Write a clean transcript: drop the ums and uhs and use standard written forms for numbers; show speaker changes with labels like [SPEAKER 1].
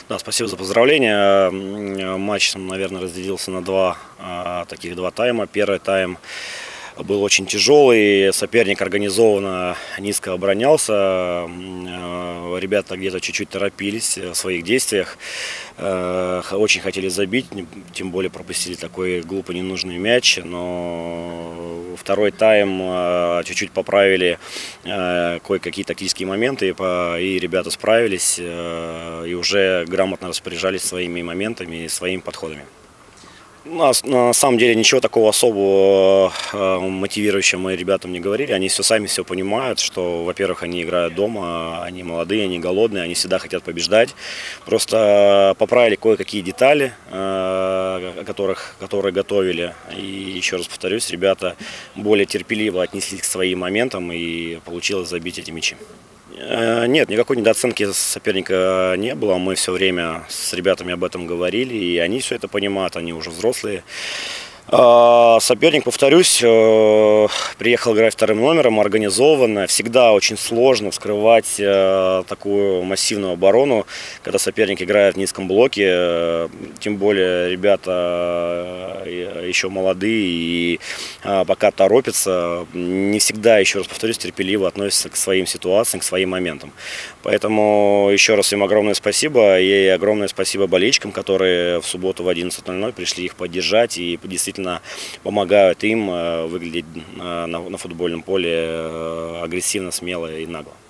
[SPEAKER 1] Да, спасибо за поздравления. Матч, наверное, разделился на два тайма. Первый тайм был очень тяжелый, соперник организованно низко оборонялся, ребята где-то чуть-чуть торопились в своих действиях, очень хотели забить, тем более пропустили такой глупый ненужный мяч, но второй тайм чуть-чуть поправили кое-какие тактические моменты, и ребята справились и уже грамотно распоряжались своими моментами и своими подходами. На самом деле ничего такого особого мотивирующего мы ребятам не говорили. Они сами все понимают, что, во-первых, они играют дома, они молодые, они голодные, они всегда хотят побеждать. Просто поправили кое-какие детали, которые готовили. И еще раз повторюсь, ребята более терпеливо отнеслись к своим моментам, и получилось забить эти мячи. Нет, никакой недооценки соперника не было. Мы все время с ребятами об этом говорили, и они все это понимают, они уже взрослые. Соперник, повторюсь, приехал играть вторым номером, организованно. Всегда очень сложно вскрывать такую массивную оборону, когда соперник играет в низком блоке. Тем более ребята еще молодые и пока торопятся. Не всегда, еще раз повторюсь, терпеливо относятся к своим ситуациям, к своим моментам. Поэтому еще раз им огромное спасибо. И огромное спасибо болельщикам, которые в субботу в 11:00 пришли их поддержать и действительно помогают им выглядеть на футбольном поле агрессивно, смело и нагло.